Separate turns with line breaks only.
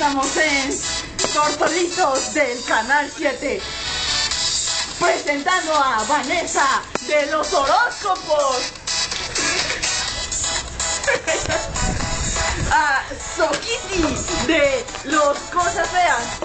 estamos en Tortolitos del Canal 7, presentando a Vanessa de los horóscopos, a Sokiti de los cosas feas,